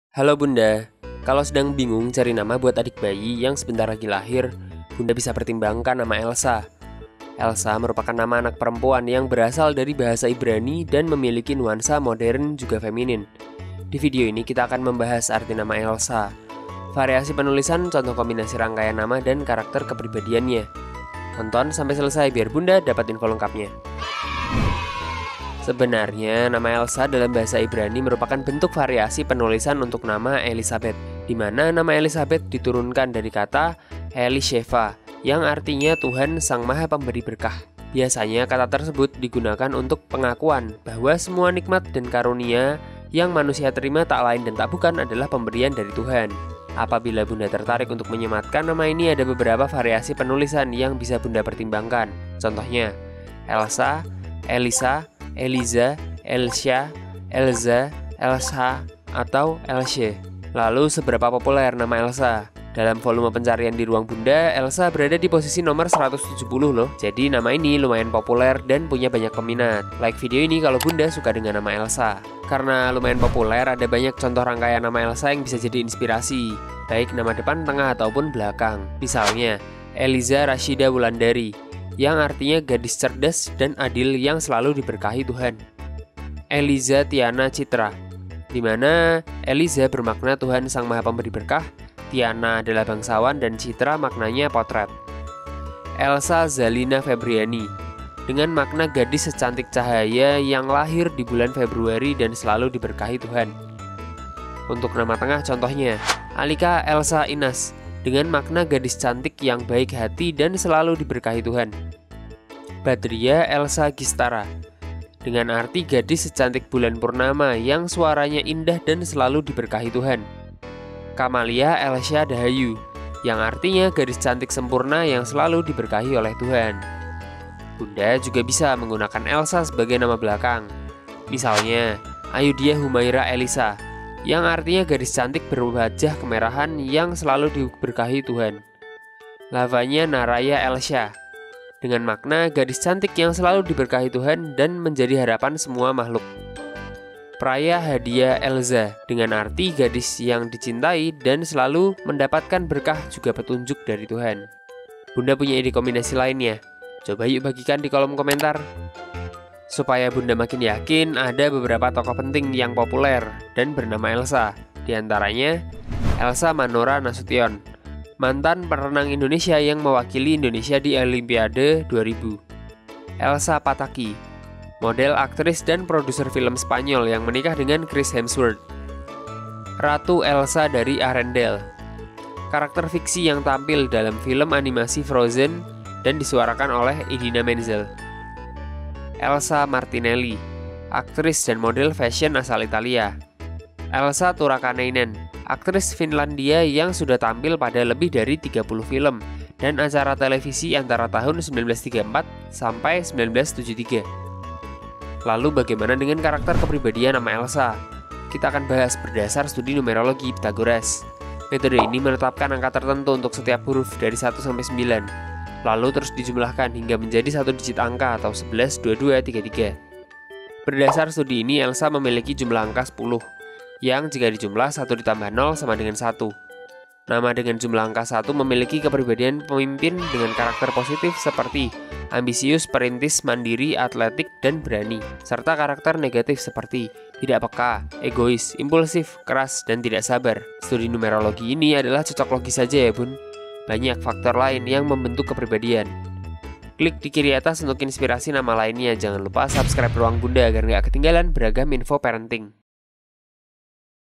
Halo Bunda, kalau sedang bingung cari nama buat adik bayi yang sebentar lagi lahir, Bunda bisa pertimbangkan nama Elsa. Elsa merupakan nama anak perempuan yang berasal dari bahasa Ibrani dan memiliki nuansa modern juga feminin. Di video ini kita akan membahas arti nama Elsa, variasi penulisan, contoh kombinasi rangkaian nama, dan karakter kepribadiannya. Tonton sampai selesai biar Bunda dapat info lengkapnya. Sebenarnya, nama Elsa dalam bahasa Ibrani merupakan bentuk variasi penulisan untuk nama Elizabeth, di mana nama Elizabeth diturunkan dari kata Elisheva, yang artinya Tuhan Sang Maha Pemberi Berkah. Biasanya kata tersebut digunakan untuk pengakuan bahwa semua nikmat dan karunia yang manusia terima tak lain dan tak bukan adalah pemberian dari Tuhan. Apabila Bunda tertarik untuk menyematkan nama ini, ada beberapa variasi penulisan yang bisa Bunda pertimbangkan. Contohnya, Elsa, Elisa, Eliza, Elsha, Elza, Elsha, atau Elshe. Lalu seberapa populer nama Elsa? Dalam volume pencarian di ruang Bunda, Elsa berada di posisi nomor 170 loh. Jadi nama ini lumayan populer dan punya banyak peminat. Like video ini kalau Bunda suka dengan nama Elsa. Karena lumayan populer, ada banyak contoh rangkaian nama Elsa yang bisa jadi inspirasi, baik nama depan, tengah, ataupun belakang. Misalnya, Eliza Rashida Wulandari, yang artinya gadis cerdas dan adil yang selalu diberkahi Tuhan. Eliza Tiana Citra, di mana Eliza bermakna Tuhan Sang Maha Pemberi Berkah, Tiana adalah bangsawan, dan Citra maknanya potret. Elsa Zalina Febriani, dengan makna gadis secantik cahaya yang lahir di bulan Februari dan selalu diberkahi Tuhan. Untuk nama tengah contohnya, Alika Elsa Inas, dengan makna gadis cantik yang baik hati dan selalu diberkahi Tuhan. Badria Elsa Gistara, dengan arti gadis secantik bulan purnama yang suaranya indah dan selalu diberkahi Tuhan. Kamalia Elsha Dahayu, yang artinya gadis cantik sempurna yang selalu diberkahi oleh Tuhan. Bunda juga bisa menggunakan Elsa sebagai nama belakang. Misalnya, Ayudia Humaira Elisa, yang artinya gadis cantik berwajah kemerahan yang selalu diberkahi Tuhan. Lavanya Naraya Elsha, dengan makna gadis cantik yang selalu diberkahi Tuhan dan menjadi harapan semua makhluk. Praya Hadia Elza, dengan arti gadis yang dicintai dan selalu mendapatkan berkah juga petunjuk dari Tuhan. Bunda punya ide kombinasi lainnya? Coba yuk bagikan di kolom komentar. Supaya Bunda makin yakin, ada beberapa tokoh penting yang populer dan bernama Elsa. Di antaranya, Elsa Manora Nasution, mantan perenang Indonesia yang mewakili Indonesia di Olimpiade 2000. Elsa Pataky, model, aktris, dan produser film Spanyol yang menikah dengan Chris Hemsworth. Ratu Elsa dari Arendelle, karakter fiksi yang tampil dalam film animasi Frozen dan disuarakan oleh Idina Menzel. Elsa Martinelli, aktris dan model fashion asal Italia. Elsa Turakanainen, aktris Finlandia yang sudah tampil pada lebih dari 30 film dan acara televisi antara tahun 1934 sampai 1973. Lalu bagaimana dengan karakter kepribadian nama Elsa? Kita akan bahas berdasar studi numerologi Pythagoras. Metode ini menetapkan angka tertentu untuk setiap huruf dari 1 sampai 9. Lalu terus dijumlahkan hingga menjadi satu digit angka atau 11, 22, 33. Berdasar studi ini, Elsa memiliki jumlah angka 10, yang jika dijumlah 1 ditambah 0 sama dengan 1. Nama dengan jumlah angka 1 memiliki kepribadian pemimpin dengan karakter positif seperti ambisius, perintis, mandiri, atletik, dan berani, serta karakter negatif seperti tidak peka, egois, impulsif, keras, dan tidak sabar. Studi numerologi ini adalah cocok logis saja ya Bun. Banyak faktor lain yang membentuk kepribadian. Klik di kiri atas untuk inspirasi nama lainnya. Jangan lupa subscribe Ruang Bunda agar nggak ketinggalan beragam info parenting.